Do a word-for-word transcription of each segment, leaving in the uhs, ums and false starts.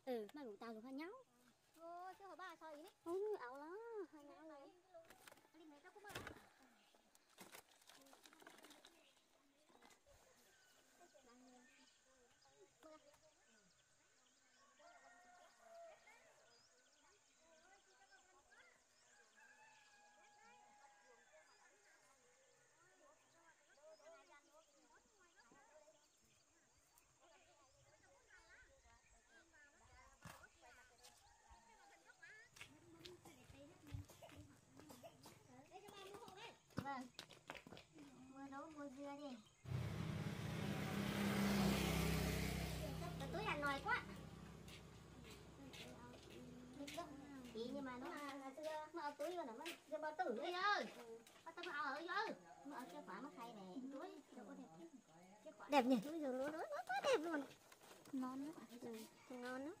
Ừ, mà đủ tao đủ hai nhau. Ô, chứ hồi ba sao ý. Ừ, ảo lá, hai nhau này. Đi mấy tao cũng mà. Vâng. Mua nấu mua dưa đi. Cái túi ăn nòi quá. Ý nhưng mà nó là, là dưa mà ở túi rồi nó mới dưa bao tử ấy ơi. Có tao ao ở ơi. Mà ở cái quả mà khay này túi đâu có đẹp. Đẹp nhỉ, bây giờ nó nó nó quá đẹp luôn. Ngon đó. Ừ, ngon đó.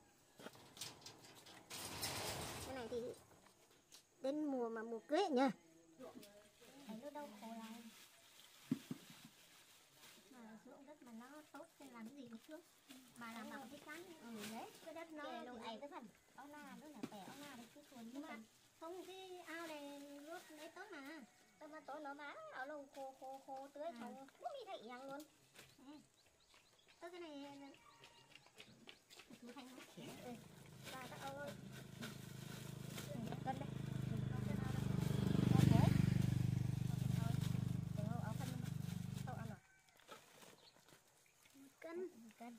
Cái này thì đến mùa mà mùa cưới nhỉ. Thấy nó đâu khổ lại. Mà ruộng đất mà nó tốt thì làm gì được trước. Mà làm bằng cái cán. Ừ đấy, cái đất nó Kè thì ấy cái phần ao la đó là bẻ ao la đấy cái cuốn nhưng mà không cái ao này nước lấy tốt mà. tao mà tối nó má ở lồng khô khô khô tưới À. xong không đi thấy nhang luôn. Tôi cái này chú Thanh nó khỉ. Ừ. Ba tao ơi. Cân đây. Cân Cân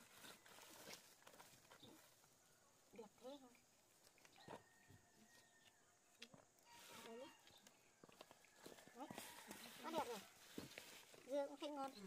đẹp thế không? Đấy nhá. Đấy, quá đẹp này. Dưa cũng thấy ngon.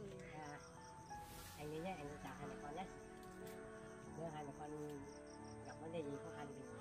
à, anh nghĩ nhé, anh chào hai mẹ con nhé. Nếu hai mẹ con gặp vấn đề gì khó khăn thì